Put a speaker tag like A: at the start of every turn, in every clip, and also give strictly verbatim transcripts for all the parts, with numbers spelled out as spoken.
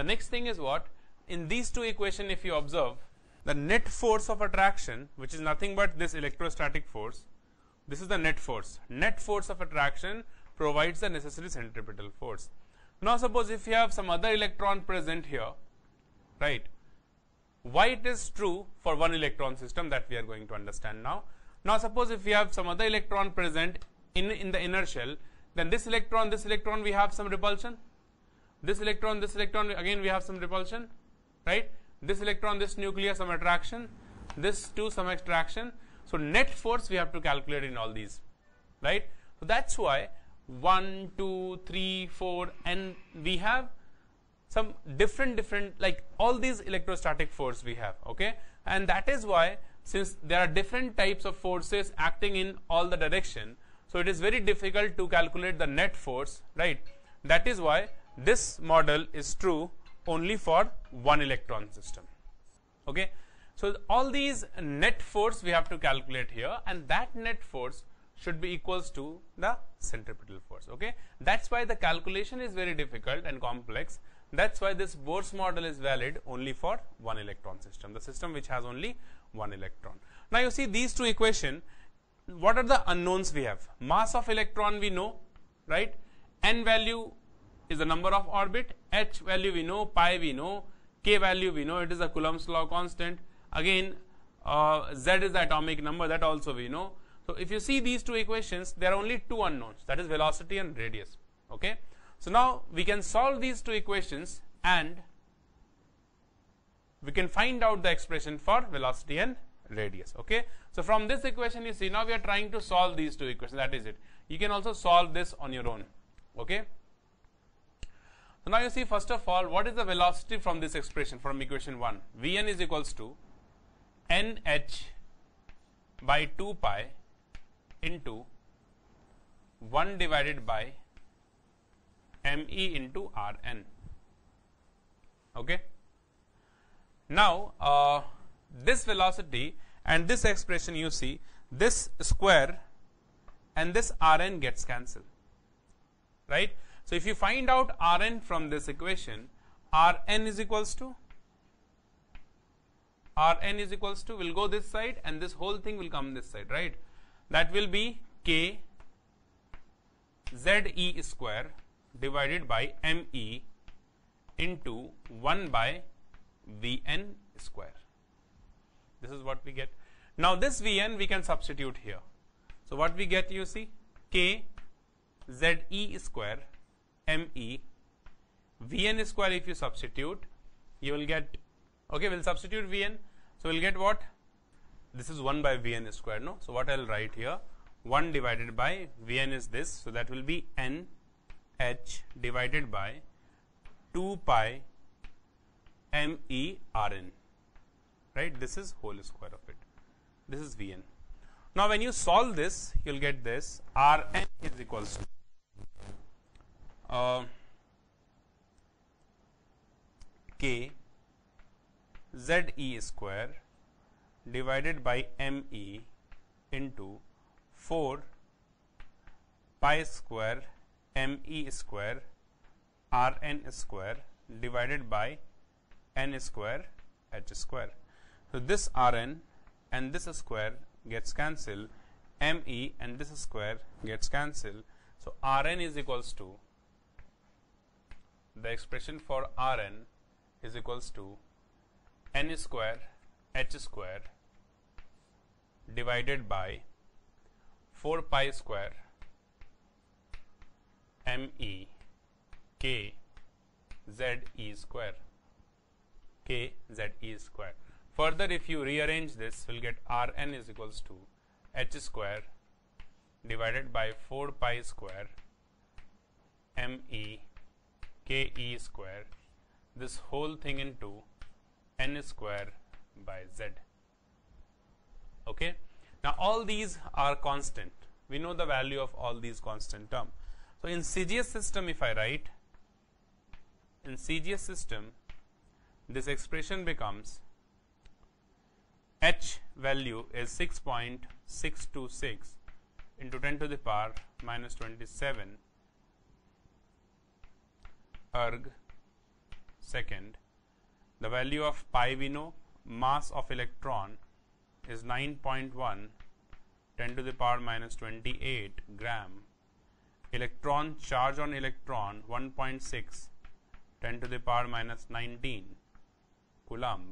A: next thing is what? In these two equations, if you observe, the net force of attraction, which is nothing but this electrostatic force, this is the net force. Net force of attraction provides the necessary centripetal force. Now, suppose if you have some other electron present here, right? Why it is true for one electron system, that we are going to understand now. Now, suppose if we have some other electron present in, in the inner shell, then this electron, this electron we have some repulsion. This electron, this electron again we have some repulsion, right? This electron, this nucleus some attraction, this too some attraction. So, net force we have to calculate in all these, right? So, that is why one, two, three, four, and we have some different different like all these electrostatic force we have, okay, and that is why, since there are different types of forces acting in all the direction, so it is very difficult to calculate the net force, right? That is why this model is true only for one electron system, okay. So, all these net force we have to calculate here, and that net force should be equals to the centripetal force, okay. That is why the calculation is very difficult and complex. That is why this Bohr's model is valid only for one electron system, the system which has only one electron. Now, you see these two equations, what are the unknowns we have? Mass of electron we know, right? N value is the number of orbit, H value we know, pi we know, K value we know, it is the Coulomb's law constant. Again, uh, Z is the atomic number, that also we know. So, if you see these two equations, there are only two unknowns, that is velocity and radius, okay. So, now we can solve these two equations and we can find out the expression for velocity and radius, okay. So, from this equation you see, now we are trying to solve these two equations, that is it. You can also solve this on your own, okay. So, now you see, first of all, what is the velocity from this expression, from equation one? Vn is equals to nh by two pi into one divided by me into Rn, okay. Now, uh, this velocity and this expression you see, this square and this Rn gets cancelled, right. So, if you find out Rn from this equation, Rn is equals to, Rn is equals to, will go this side and this whole thing will come this side, right. That will be K Ze square divided by me into one by Vn square. This is what we get. Now, this Vn we can substitute here. So, what we get, you see, K Ze square me Vn square, if you substitute, you will get, okay, we will substitute Vn. So, we will get what? This is one by Vn square, no. So, what I will write here, one divided by Vn is this. So, that will be N H divided by two pi me Rn, right. This is whole square of it. This is Vn. Now, when you solve this, you will get this Rn is equals to uh, K Ze square divided by me into four pi square me square Rn square divided by n square h square. So, this Rn and this square gets cancelled, me and this square gets cancelled. So, Rn is equals to, the expression for Rn is equals to n square h square divided by four pi square me k ze square, k ze square. Further, if you rearrange this, we will get Rn is equals to h square divided by four pi square me ke square, this whole thing into n square by z, okay. Now, all these are constant, we know the value of all these constant term. So, in C G S system, if I write, in C G S system, this expression becomes h value is six point six two six into ten to the power minus twenty-seven erg second. The value of pi we know, mass of electron is nine point one, ten to the power minus twenty-eight gram. Electron charge on electron one point six, ten to the power minus nineteen coulomb.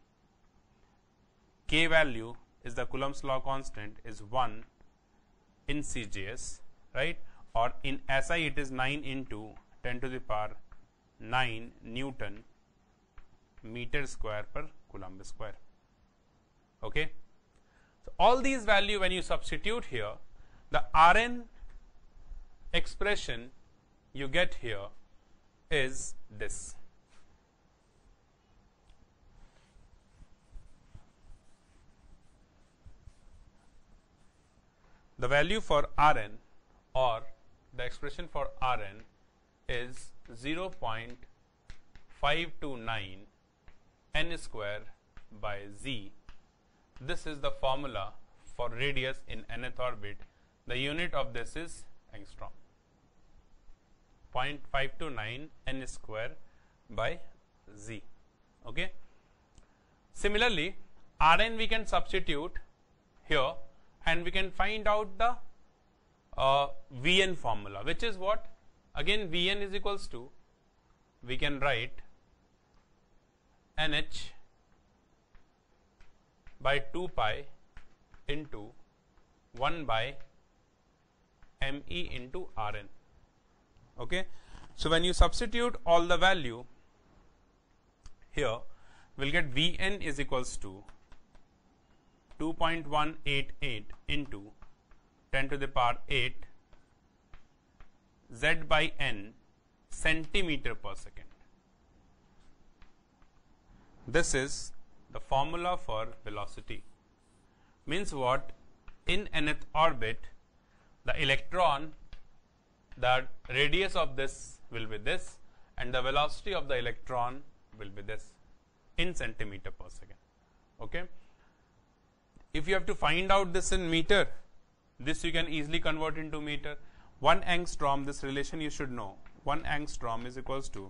A: K value is the Coulomb's law constant is one in C G S, right, or in S I it is nine into ten to the power nine Newton meter square per Coulomb square. Okay. So, all these value when you substitute here, the R N expression you get here is this. The value for R N or the expression for R N is zero point five two nine n square by z. This is the formula for radius in nth orbit. The unit of this is angstrom. zero point five two nine n square by z. Okay. Similarly, R N we can substitute here and we can find out the uh, V N formula, which is what? Again, V N is equals to, we can write N H by two pi into one by M E into R N. Okay. So, when you substitute all the value here, we will get V N is equals to two point one eight eight into ten to the power eight Z by N centimeter per second. This is the formula for velocity. Means what? In nth orbit, the electron, the radius of this will be this and the velocity of the electron will be this in centimeter per second. Okay. If you have to find out this in meter, this you can easily convert into meter. One angstrom, this relation you should know. One angstrom is equals to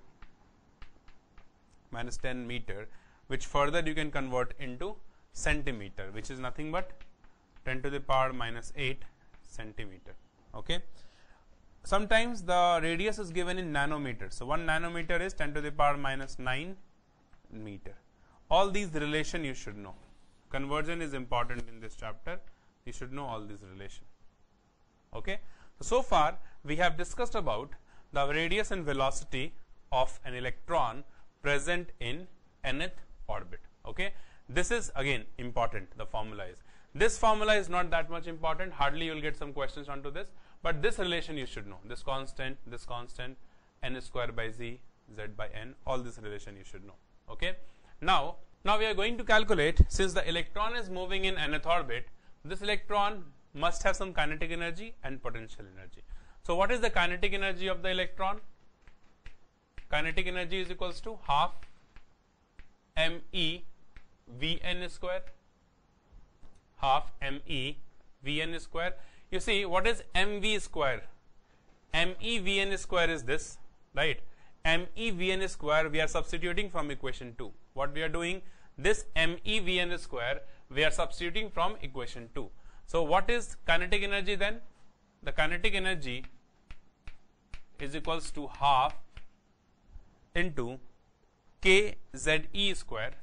A: minus ten meter, which further you can convert into centimeter, which is nothing but ten to the power minus eight centimeter. Okay. Sometimes the radius is given in nanometers. So, one nanometer is ten to the power minus nine meter. All these relation you should know. Conversion is important in this chapter. You should know all these relation. Okay. So, so far we have discussed about the radius and velocity of an electron present in nth orbit. Okay. This is again important, the formula is. This formula is not that much important, hardly you will get some questions onto this, but this relation you should know, this constant, this constant, n square by z, z by n, all this relation you should know. Okay. Now, now we are going to calculate, since the electron is moving in nth orbit, this electron must have some kinetic energy and potential energy. So, what is the kinetic energy of the electron? Kinetic energy is equals to half m e v n square, half m e v n square. You see, what is m v square? M e v n square is this, right? M e v n square we are substituting from equation two. What we are doing? This m e v n square we are substituting from equation two. So, what is kinetic energy then? The kinetic energy is equals to half into k z e square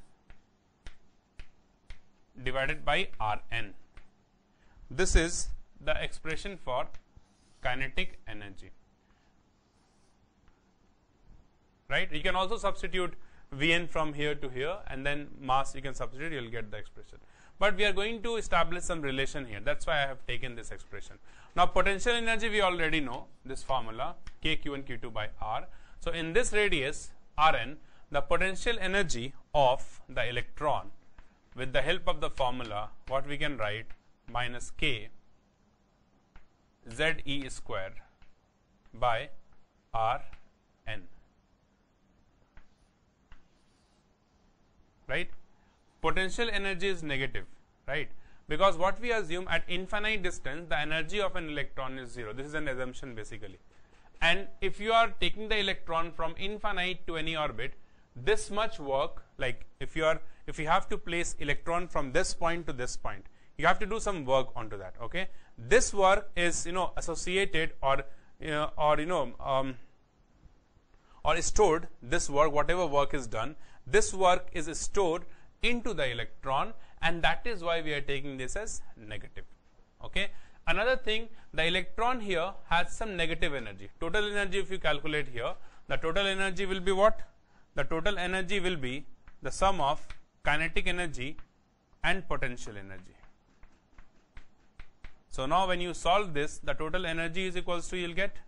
A: divided by R n. This is the expression for kinetic energy, right? You can also substitute V n from here to here and then mass you can substitute, you will get the expression. But we are going to establish some relation here, that is why I have taken this expression. Now, potential energy we already know this formula K Q and Q two by R. So, in this radius R n, the potential energy of the electron with the help of the formula, what we can write, minus K Z E square by R n, right? Potential energy is negative, right? Because what we assume, at infinite distance the energy of an electron is zero. This is an assumption basically. And if you are taking the electron from infinite to any orbit, this much work, like if you are, if you have to place electron from this point to this point, you have to do some work onto that. Okay, this work is, you know, associated or you know, or you know um, or stored. This work, whatever work is done, this work is stored into the electron, and that is why we are taking this as negative. Okay. Another thing, the electron here has some negative energy. Total energy, if you calculate here, the total energy will be what? The total energy will be the sum of kinetic energy and potential energy. So now when you solve this, the total energy is equals to, you will get,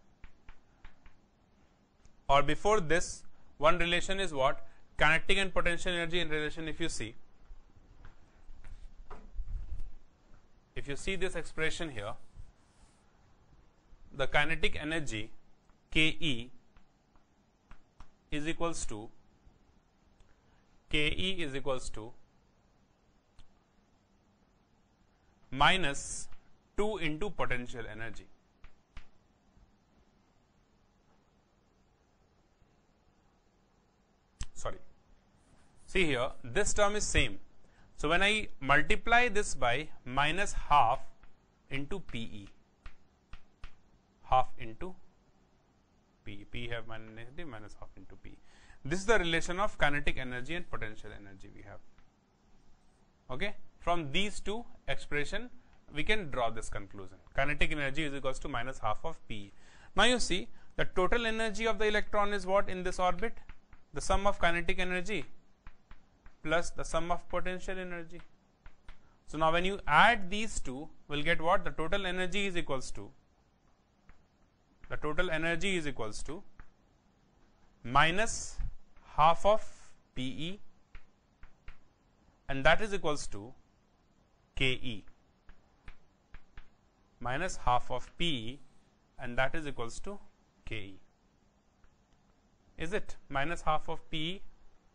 A: or before this, one relation is what? Kinetic and potential energy in relation. If you see, if you see this expression here, the kinetic energy K E is equals to, K E is equals to minus two into potential energy. Sorry, see here, this term is same. So when I multiply this by minus half into P E, half into P, P have minus negative, minus half into P. This is the relation of kinetic energy and potential energy we have. Okay, from these two expression we can draw this conclusion. Kinetic energy is equals to minus half of P. Now you see, the total energy of the electron is what in this orbit? The sum of kinetic energy plus the sum of potential energy. So now when you add these two, we'll get what? The total energy is equals to, the total energy is equals to minus half of P E, and that is equals to K E, minus half of P E, and that is equals to K E. Is it minus half of P E?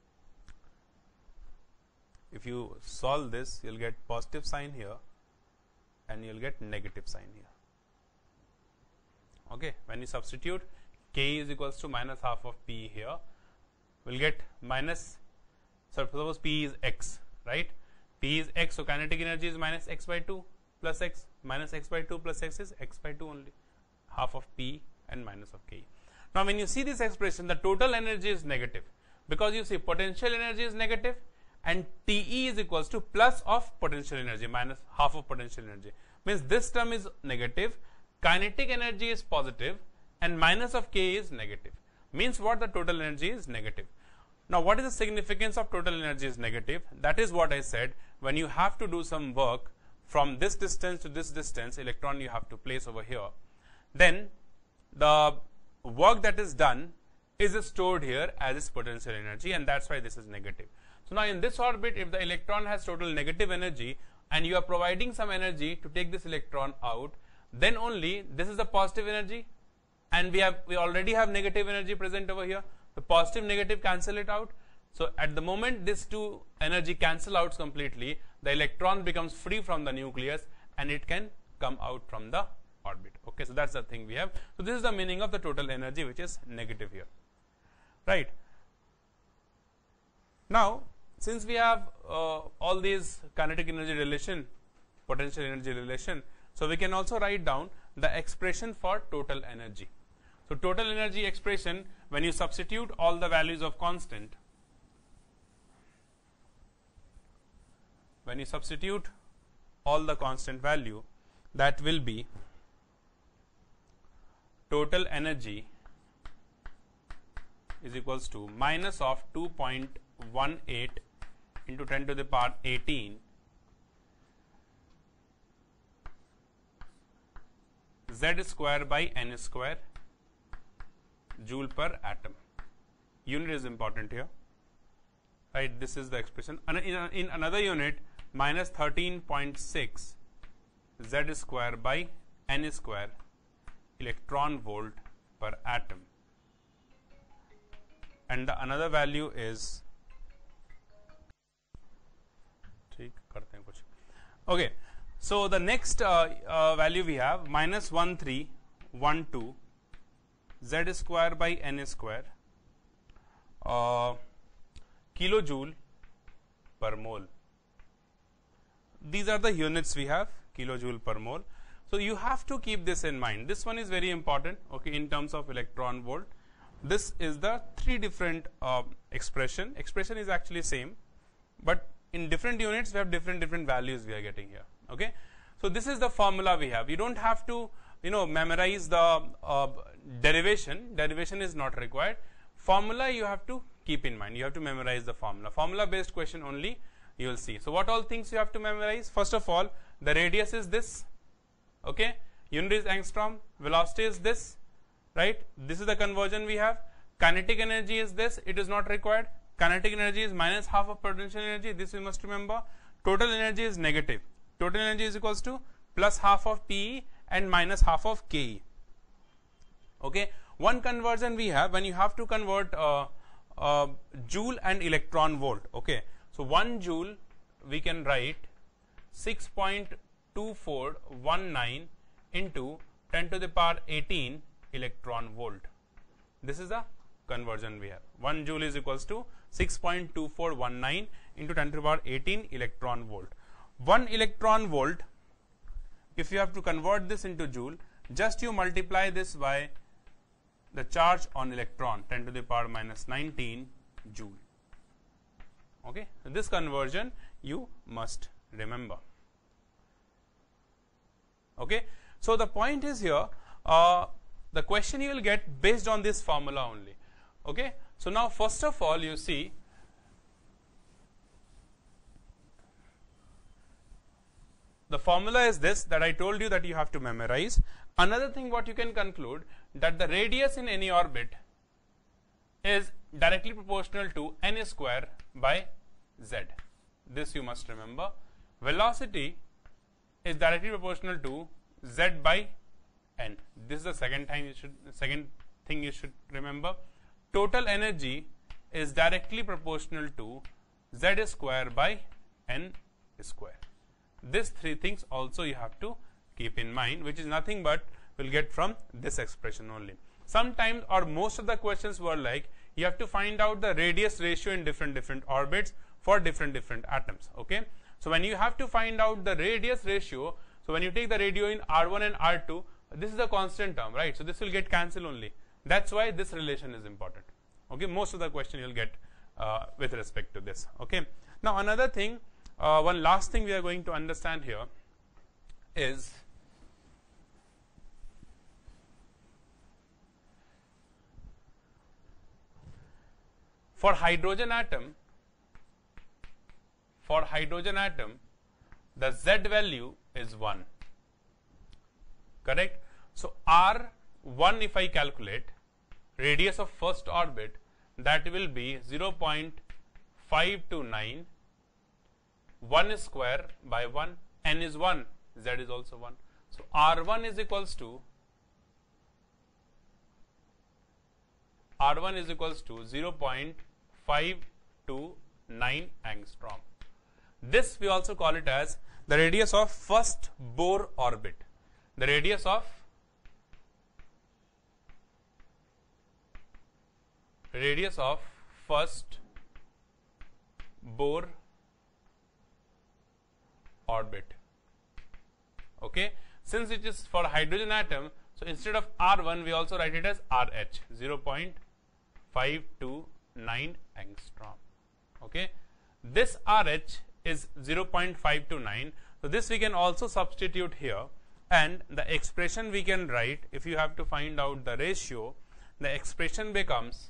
A: If you solve this, you will get positive sign here and you will get negative sign here. Okay. When you substitute, K is equals to minus half of P here, we will get minus, so suppose P is x, right? P is x, so kinetic energy is minus x by two plus x, minus x by two plus x is x by two only, half of P and minus of K. Now when you see this expression, the total energy is negative, because you see potential energy is negative and T E is equals to plus of potential energy minus half of potential energy, means this term is negative, kinetic energy is positive and minus of K is negative, means what? The total energy is negative. Now what is the significance of total energy is negative? That is what I said, when you have to do some work from this distance to this distance, electron you have to place over here, then the work that is done is stored here as its potential energy, and that's why this is negative. So now in this orbit, if the electron has total negative energy and you are providing some energy to take this electron out, then only this is the positive energy, and we have we already have negative energy present over here. The positive negative cancel it out. So at the moment these two energy cancel out completely, the electron becomes free from the nucleus and it can come out from the orbit. Okay, so that's the thing we have. So this is the meaning of the total energy, which is negative here, right? Now since we have uh, all these kinetic energy relation, potential energy relation, so we can also write down the expression for total energy. So total energy expression, when you substitute all the values of constant, when you substitute all the constant value, that will be total energy is equals to minus of two point one eight into ten to the power eighteen Z square by N square joule per atom. Unit is important here, right? This is the expression. In, in another unit, minus thirteen point six Z square by N square electron volt per atom, and the another value is, okay. So the next uh, uh, value we have minus one three one two Z square by N square uh, kilojoule per mole. These are the units we have, kilojoule per mole. So you have to keep this in mind. This one is very important, okay, in terms of electron volt. This is the three different uh, expression. Expression is actually same, but in different units we have different different values we are getting here. Okay, so this is the formula we have. You don't have to, you know, memorize the uh, derivation. Derivation is not required. Formula you have to keep in mind. You have to memorize the formula. Formula based question only you will see. So what all things you have to memorize? First of all, the radius is this. Okay, unit is angstrom, velocity is this, right? This is the conversion we have. Kinetic energy is this, it is not required. Kinetic energy is minus half of potential energy, this you must remember. Total energy is negative. Total energy is equals to plus half of P E and minus half of K E. Okay, one conversion we have when you have to convert uh, uh, joule and electron volt. Okay, so one joule we can write six point two four one nine into ten to the power eighteen electron volt. This is the conversion we have. one joule is equals to six point two four one nine into ten to the power eighteen electron volt. one electron volt, if you have to convert this into joule, just you multiply this by the charge on electron, ten to the power minus nineteen joule. Okay, so this conversion you must remember. Okay, so the point is here, uh, the question you will get based on this formula only. Okay, so now first of all you see the formula is this that I told you that you have to memorize. Another thing what you can conclude, that the radius in any orbit is directly proportional to n square by z. This you must remember. Velocity is directly proportional to z by n. This is the second time you should second thing you should remember. Total energy is directly proportional to z square by n square. These three things also you have to keep in mind, which is nothing but will get from this expression only. Sometimes or most of the questions were like you have to find out the radius ratio in different different orbits for different different atoms. Okay, so when you have to find out the radius ratio, so when you take the radio in R one and R two, this is a constant term, right? So this will get cancelled only. That's why this relation is important. Okay, most of the question you'll get uh, with respect to this. Okay, now another thing, uh, one last thing we are going to understand here is for hydrogen atom, for hydrogen atom, the Z value is one, correct? So R one, if I calculate radius of first orbit, that will be zero point five two nine, one square by one, n is one, Z is also one. So R one is equals to R one is equals to zero point five two nine angstrom. This we also call it as the radius of first Bhor orbit. The radius of radius of first Bhor orbit. Okay, since it is for hydrogen atom, so instead of R one we also write it as R H, zero point five two nine angstrom. Okay, this R H is zero point five two nine, so this we can also substitute here, and the expression we can write, if you have to find out the ratio, the expression becomes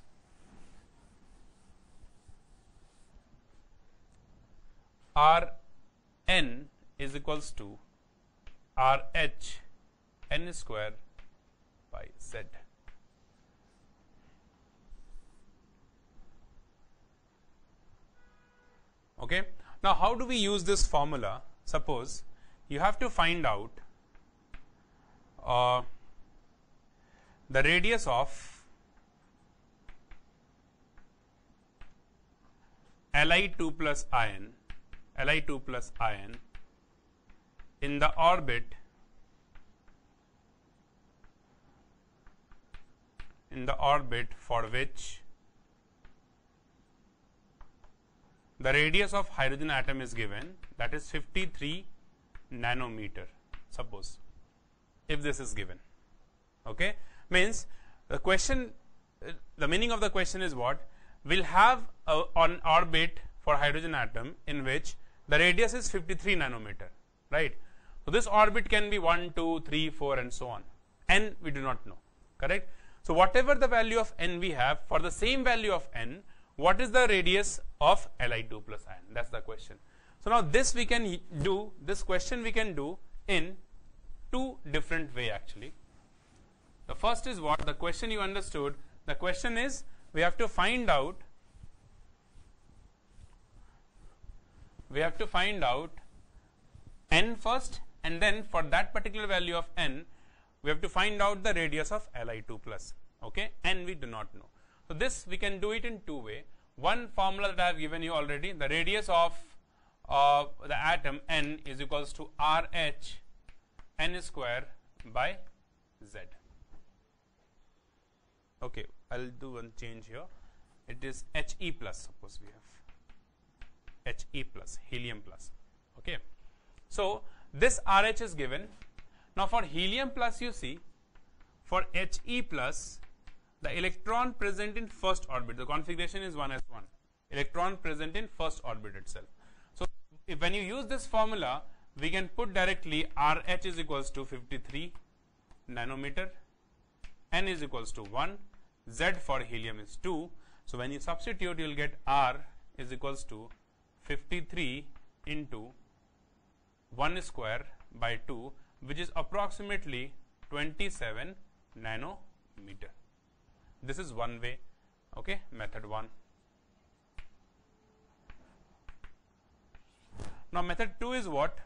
A: R n is equals to R H n square by Z. Okay, now how do we use this formula? Suppose you have to find out uh, the radius of Li two plus ion, Li two plus ion in the orbit in the orbit for which the radius of hydrogen atom is given, that is fifty-three nanometer, suppose, if this is given. Okay, means the question, the meaning of the question is what? We'll have a, an orbit for hydrogen atom in which the radius is fifty-three nanometer, right? So this orbit can be one, two, three, four, and so on. N we do not know, correct? So whatever the value of n we have, for the same value of n, what is the radius of Li two plus ion? That's the question. So now this we can do, this question we can do in two different way actually. The first is what? The question you understood. The question is we have to find out, we have to find out n first, and then for that particular value of n, we have to find out the radius of Li two plus. Okay, n we do not know. So this we can do it in two way. One formula that I have given you already, the radius of uh, the atom n is equals to R H n square by z. Okay, I'll do one change here. It is He plus, suppose we have He plus, helium plus. Okay, so this R H is given. Now for helium plus, you see, for He plus, the electron present in first orbit, the configuration is one s one, electron present in first orbit itself. So if when you use this formula, we can put directly R H is equals to fifty-three nanometer, n is equals to one, z for helium is two. So when you substitute, you will get R is equals to fifty-three into one square by two, which is approximately twenty-seven nanometer. This is one way, okay, method one. Now method two is what?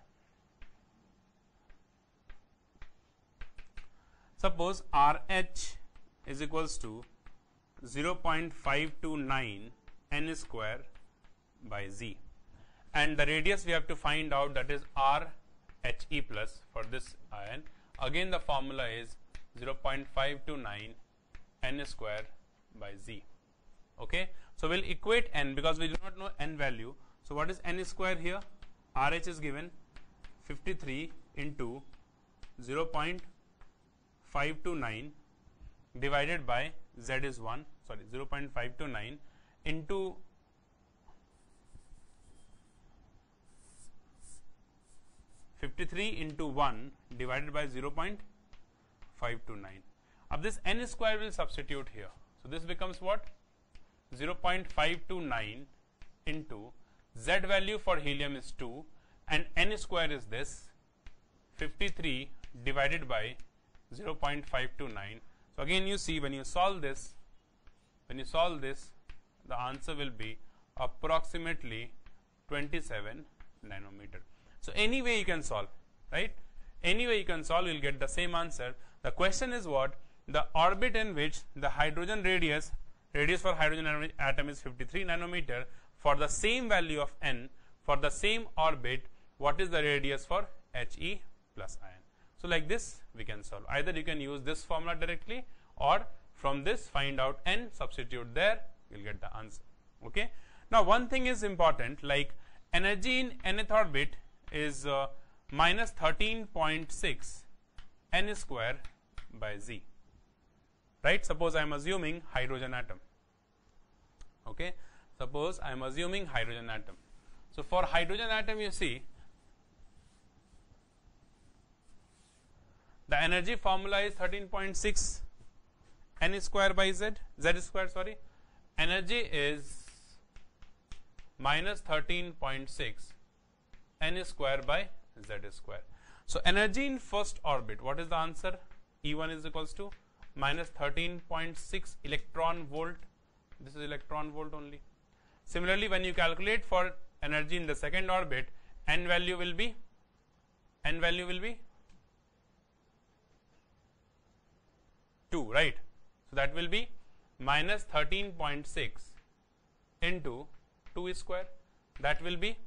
A: Suppose R H is equals to zero point five two nine n square by z, and the radius we have to find out, that is R He plus for this ion. Again the formula is zero point five two nine n square by z. Okay, so we'll equate n because we do not know n value. So what is n square here? R H is given fifty-three into zero point five two nine divided by z is one, sorry, zero point five two nine into fifty-three into one divided by zero point five two nine. Of this n square will substitute here. So this becomes what? zero point five two nine into z value for helium is two, and n square is this fifty-three divided by zero point five two nine. So again you see, when you solve this, when you solve this, the answer will be approximately twenty-seven nanometer. So any way you can solve, right? Any way you can solve, you will get the same answer. The question is what? The orbit in which the hydrogen radius, radius for hydrogen atom is fifty-three nanometer, for the same value of n, for the same orbit, what is the radius for He plus ion? So like this we can solve. Either you can use this formula directly, or from this find out n, substitute there, you will get the answer. Okay. Now one thing is important, like energy in nth orbit is uh, minus thirteen point six n square by z, right? Suppose I am assuming hydrogen atom. Okay, suppose I am assuming hydrogen atom. So for hydrogen atom, you see the energy formula is thirteen point six n square by z, z square, sorry. Energy is minus thirteen point six n square by z square. So energy in first orbit, what is the answer? E one is equals to minus thirteen point six electron volt. This is electron volt only. Similarly, when you calculate for energy in the second orbit, n value will be, n value will be two, right? So that will be minus thirteen point six into two square, that will be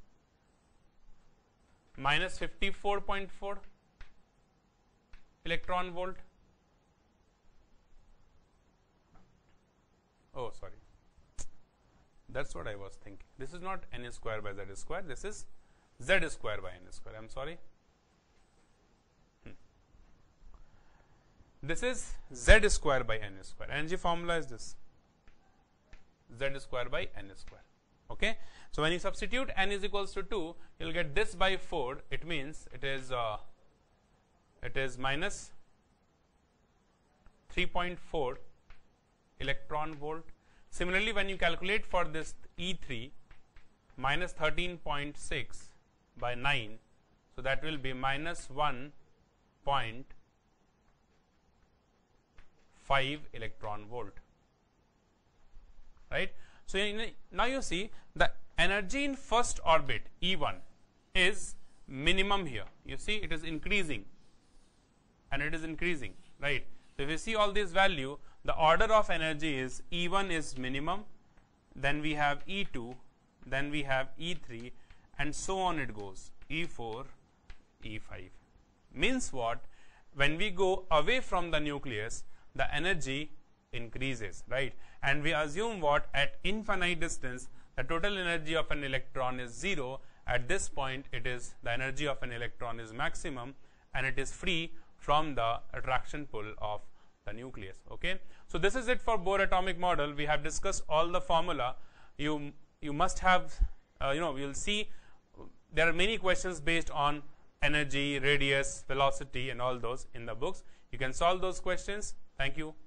A: minus fifty-four point four electron volt. Oh, sorry, That's what I was thinking. This is not n square by z square. This is z square by n square. I'm sorry. Hmm. This is z square by n square. Energy formula is this. Z square by n square. Okay. So when you substitute n is equals to two, you'll get this by four. It means it is uh, it is minus three point four electron volt. Similarly, when you calculate for this E three, minus thirteen point six by nine, so that will be minus one point five electron volt, right. So in, now you see the energy in first orbit E one is minimum here. You see it is increasing and it is increasing, right. So if you see all these value, the order of energy is E one is minimum, then we have E two, then we have E three, and so on it goes, E four, E five. Means what? When we go away from the nucleus, the energy increases, right. And we assume what? At infinite distance, the total energy of an electron is zero. At this point, it is the energy of an electron is maximum, and it is free from the attraction pull of the nucleus. Okay. So this is it for Bohr atomic model. We have discussed all the formula. You you must have uh, you know, you will see there are many questions based on energy, radius, velocity, and all those in the books. You can solve those questions. Thank you.